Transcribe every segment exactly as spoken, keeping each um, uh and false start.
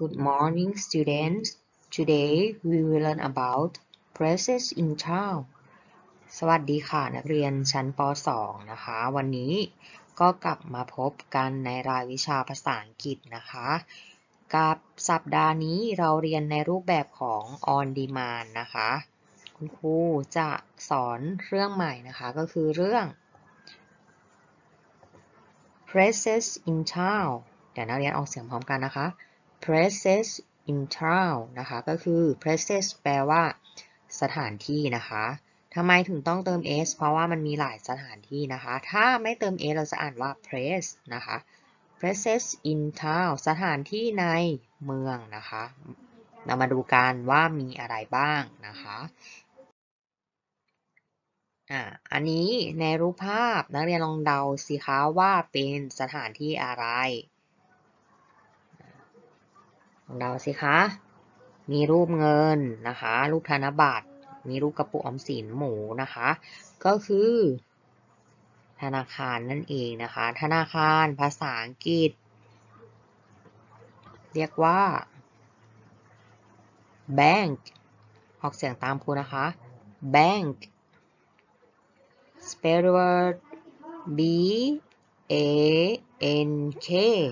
Good morning, students. Today we will learn about places in town. สวัสดีค่ะนักเรียนชั้นป .สอง นะคะ วันนี้ก็กลับมาพบกันในรายวิชาภาษาอังกฤษนะคะ กับสัปดาห์นี้เราเรียนในรูปแบบของ on demand นะคะ คุณครูจะสอนเรื่องใหม่นะคะ ก็คือเรื่อง places in town เดี๋ยวนักเรียนออกเสียงพร้อมกันนะคะ places in town นะคะก็คือ places แปลว่าสถานที่นะคะทำไมถึงต้องเติม s เพราะว่ามันมีหลายสถานที่นะคะถ้าไม่เติม s เราจะอ่านว่า place นะคะ places in town สถานที่ในเมืองนะคะเรามาดูกันว่ามีอะไรบ้างนะคะอ่าอันนี้ในรูปภาพนักเรียนลองเดาสิคะว่าเป็นสถานที่อะไรลองเดาสิคะมีรูปเงินนะคะรูปธนบัตรมีรูปกระปุกออมสินหมูนะคะก็คือธนาคารนั่นเองนะคะธนาคารภาษาอังกฤษเรียกว่า bank ออกเสียงตามครูนะคะ bank spell the word b a n k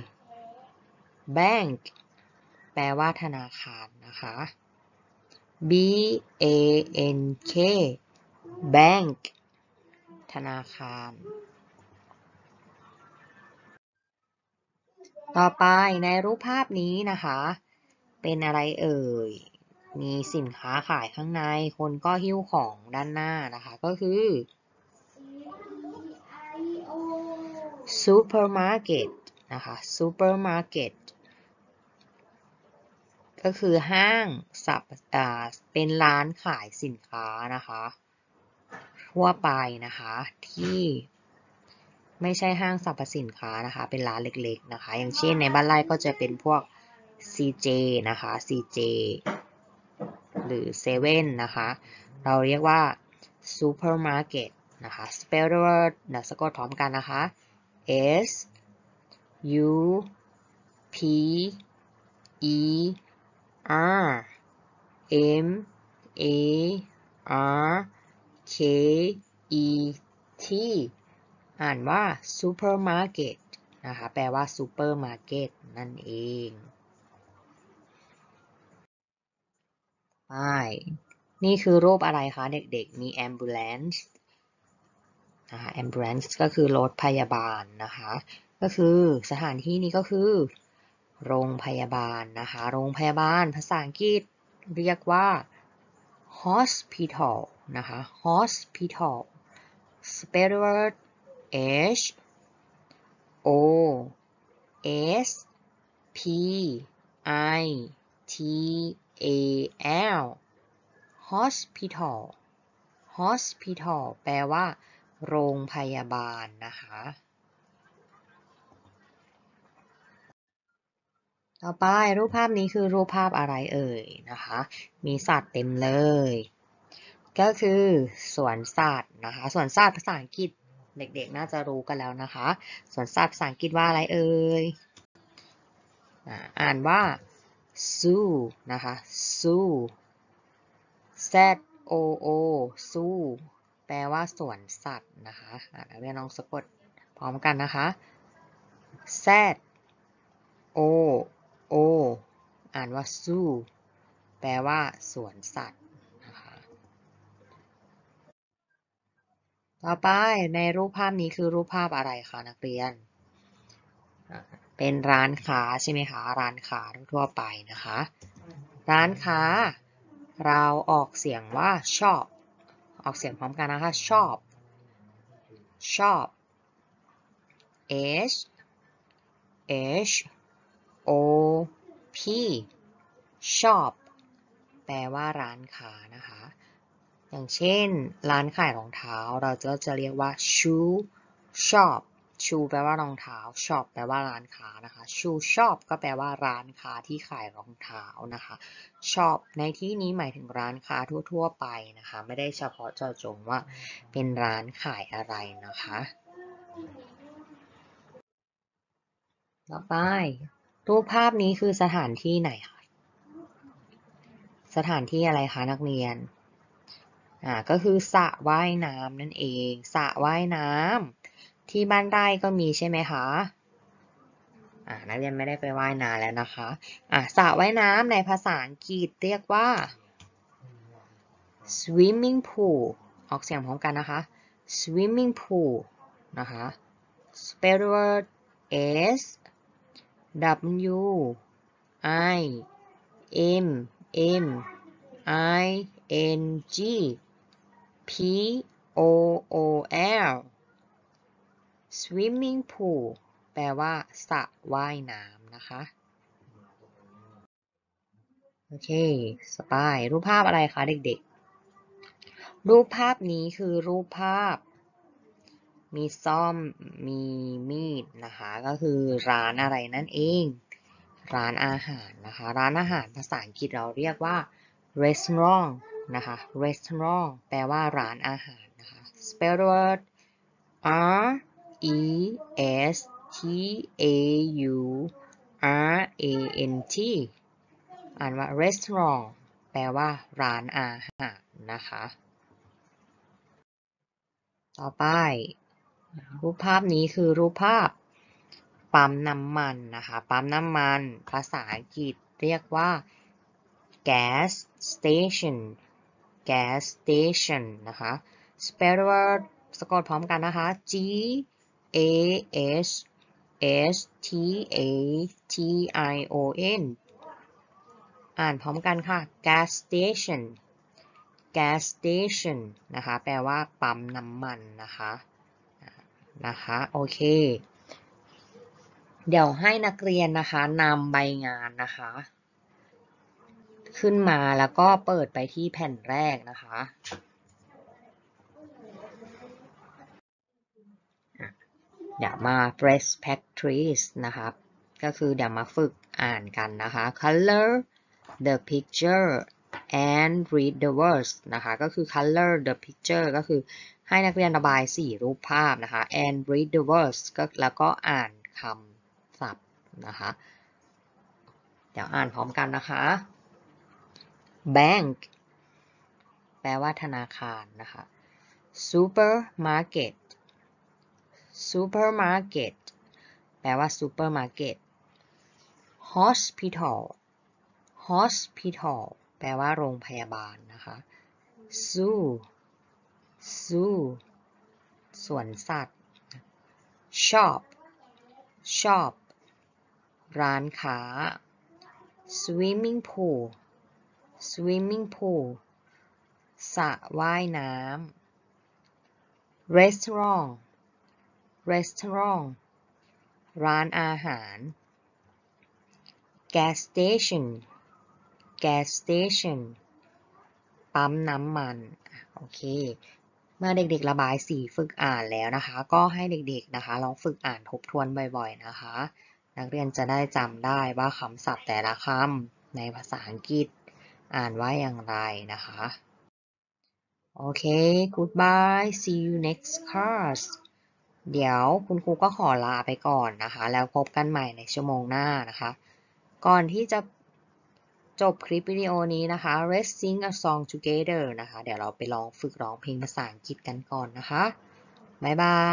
bank แปลว่าธนาคารนะคะ b a n k bank ธนาคารต่อไปในรูปภาพนี้นะคะเป็นอะไรเอ่ยมีสินค้าขายข้างในคนก็หิ้วของด้านหน้านะคะก็คือ supermarket นะคะ supermarket ก็คือห้างสับอ่าเป็นร้านขายสินค้านะคะทั่วไปนะคะที่ไม่ใช่ห้างสรรพสินค้านะคะเป็นร้านเล็กๆนะคะอย่างเช่นในบ้านไร่ก็จะเป็นพวก ซี เจ นะคะ ซี เจ หรือเซเว่นนะคะเราเรียกว่า supermarket นะคะ spell the word เดี๋ยวสะกดพร้อมกันนะคะ S U P E R M A R K E T อ่านว่า supermarket นะคะแปลว่า supermarket นั่นเองไปนี่คือรูปอะไรคะเด็กๆมี ambulance นะคะ ambulance ก็คือรถพยาบาลนะคะก็คือสถานที่นี้ก็คือโรงพยาบาลนะคะโรงพยาบาลภาษาอังกฤษเรียกว่า hospital นะคะ hospital spell the word H O S P I T A L hospital hospital แปลว่าโรงพยาบาลนะคะต่อไปรูปภาพนี้คือรูปภาพอะไรเอ่ยนะคะมีสัตว์เต็มเลยก็คือสวนสัตว์นะคะสวนสัตว์ภาษาอังกฤษเด็กๆน่าจะรู้กันแล้วนะคะสวนสัตว์ภาษาอังกฤษว่าอะไรเอ่ยอ่านว่า zoo นะคะ zoo Z O O zoo แปลว่าสวนสัตว์นะคะนักเรียนลองสะกดพร้อมกันนะคะ Z O O อ่านว่า zoo แปลว่าสวนสัตว์นะคะต่อไปในรูปภาพนี้คือรูปภาพอะไรคะนักเรียนเป็นร้านค้าใช่ไหมคะร้านค้าทั่วไปนะคะร้านค้าเราออกเสียงว่า shop ออกเสียงพร้อมกันนะคะ shop shop H H O P shop แปลว่าร้านค้านะคะอย่างเช่นร้านขายรองเท้าเราก็จะเรียกว่า shoe shop shoe แปลว่ารองเท้า shop แปลว่าร้านค้านะคะ shoe shop ก็แปลว่าร้านค้าที่ขายรองเท้านะคะ shop ในที่นี้หมายถึงร้านค้าทั่วๆไปนะคะไม่ได้เฉพาะเจาะจงว่าเป็นร้านขายอะไรนะคะต่อไปรูปภาพนี้คือสถานที่ไหนคะสถานที่อะไรคะนักเรียนอ่าก็คือสระว่ายน้ำนั่นเองสระว่ายน้ำที่บ้านไร่ก็มีใช่ไหมคะอ่านักเรียนไม่ได้ไปว่ายน้ำแล้วนะคะอ่าสระว่ายน้ำในภาษาอังกฤษเรียกว่า swimming pool ออกเสียงพร้อมกันนะคะ swimming pool นะคะ spell word S W I M M I N G P O O L swimming pool แปลว่าสระว่ายน้ำนะคะโอเคสปายรูปภาพอะไรคะเด็กๆรูปภาพนี้คือรูปภาพมีซ่อมมีมีดนะคะก็คือร้านอะไรนั่นเองร้านอาหารนะคะร้านอาหารภาษาอังกฤษเราเรียกว่า restaurant นะคะ restaurant แปลว่าร้านอาหารนะคะ spell word R E S T A U R A N T อ่านว่า restaurant แปลว่าร้านอาหารนะคะต่อไปรูปภาพนี้คือรูปภาพปั๊มน้ำมันนะคะปั๊มน้ำมันภาษาอังกฤษเรียกว่า gas station gas station นะคะ spell word สะกดพร้อมกันนะคะ G A S S T A T I O N อ่านพร้อมกันค่ะ gas station gas station นะคะแปลว่าปั๊มน้ำมันนะคะนะคะโอเคเดี๋ยวให้นักเรียนนะคะนำใบงานนะคะขึ้นมาแล้วก็เปิดไปที่แผ่นแรกนะคะเดี๋ยวมา phrase practice นะคะก็คือเดี๋ยวมาฝึกอ่านกันนะคะ color the picture and read the words นะคะก็คือ color the picture ก็คือให้นักเรียนระบายสีรูปภาพนะคะ and read the words ก็แล้วก็อ่านคำศัพท์นะคะเดี๋ยวอ่านพร้อมกันนะคะ bank แปลว่าธนาคารนะคะ supermarket supermarket แปลว่า supermarket hospital hospital แปลว่าโรงพยาบาลนะคะ zoo zoo สวนสัตว์ shop shop ร้านค้า swimming pool swimming pool สระว่ายน้ำ restaurant restaurant ร้านอาหาร gas station gas station ปั๊มน้ำมันโอเคเมื่อเด็กๆระบายสีฝึกอ่านแล้วนะคะก็ให้เด็กๆนะคะลองฝึกอ่านทบทวนบ่อยๆนะคะนักเรียนจะได้จำได้ว่าคำศัพท์แต่ละคำในภาษาอังกฤษอ่านว่าอย่างไรนะคะโอเค goodbye see you next class เดี๋ยวคุณครูก็ขอลาไปก่อนนะคะแล้วพบกันใหม่ในชั่วโมงหน้านะคะก่อนที่จะจบคลิปวิดีโอนี้นะคะ Let's sing a song together นะคะเดี๋ยวเราไปลองฝึกร้องเพลงภาษาอังกฤษกันก่อนนะคะบ๊ายบาย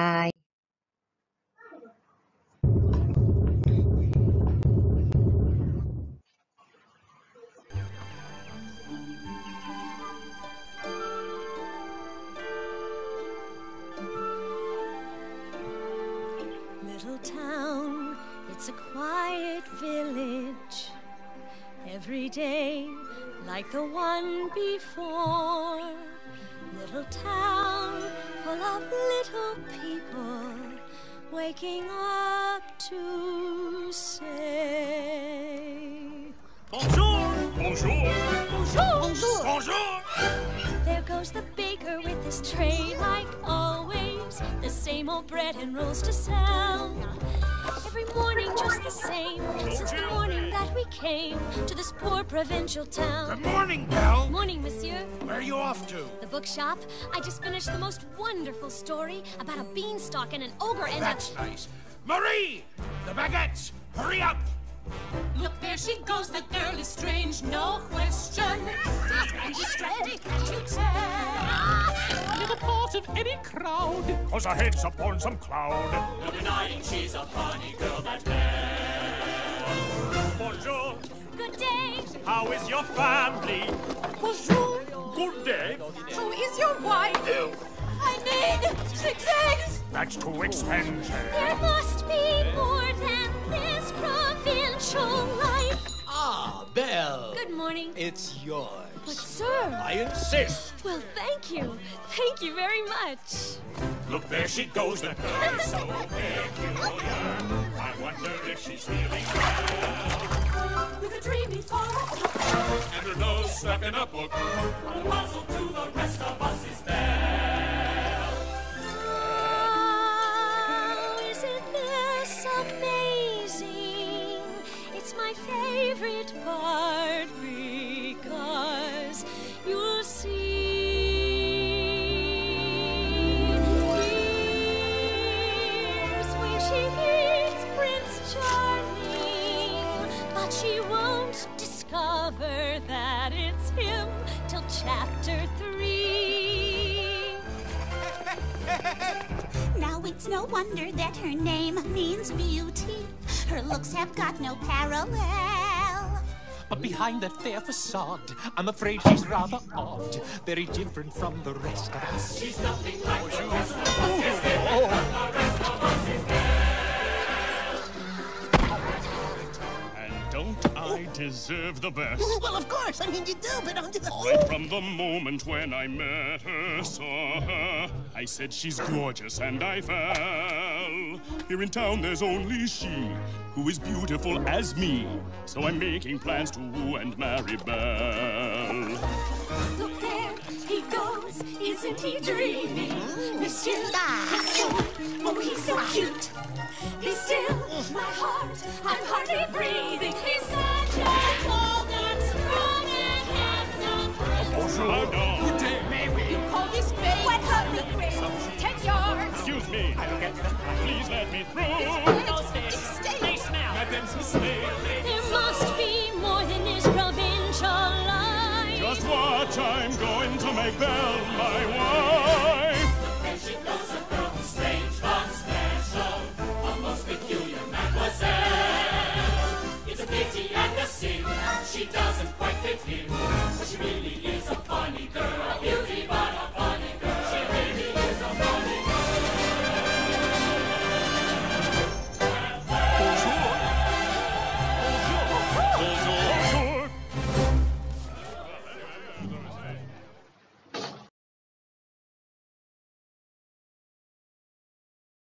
Little town, it's a quiet village. Every day, like the one before. Little town full of little people waking up to say Bonjour! Bonjour! Bonjour! Bonjour! Bonjour! There goes the baker with his tray like always. The same old bread and rolls to sell. Every morning just the same, since the morning that we came to this poor provincial town. Good morning, Belle. Morning, monsieur. Where are you off to? The bookshop. I just finished the most wonderful story about a beanstalk and an ogre and That's a... nice. Marie! The baguettes! Hurry up! where she goes, the girl is strange, no question. And she's strange, can't you tell? Never part of any crowd. Cause her head's upon some cloud. No denying she's a funny girl, that Belle. Bonjour. Good day. How is your family? Bonjour. Good day. How is your wife? Ew. I need six eggs. That's too expensive. There must be more than this provincial life. Ah, Belle. Good morning. It's yours. But sir. I insist. Well, thank you. Thank you very much. Look, there she goes, the girl so peculiar. I wonder if she's feeling well. With a dreamy thought. And her nose stuck in a book. The puzzle to the rest of us is Belle. Oh, isn't this amazing? It's my favorite part because you'll see. Here's where she meets Prince Charming, but she won't discover that it's him till chapter three. Now it's no wonder that her name means beauty. Her looks have got no parallel. But behind that fair facade, I'm afraid she's rather odd. Very different from the rest of us. She's nothing like the rest of us is Belle. The rest of us is Belle. And don't I deserve the best? Well, of course. I mean, you do, but I'm just... Right from the moment when I met her, saw her, I said she's gorgeous and I fell. Here in town there's only she who is beautiful as me. So I'm making plans to woo and marry Belle. Look there, he goes, isn't he dreamy? Monsieur, he's so, oh, he's so cute. Be still, my heart, I'm hardly breathing. He's such a tall and strong and handsome. Bonjour, madame. Good day, may we? You call this babe? What happened, Grace? Ten yards. Excuse me. Please let me through. Madame's mistake. There must be more than this provincial life. Just watch, I'm going to make Belle my wife. There she goes, a girl who's strange, fun, special, a most peculiar mademoiselle.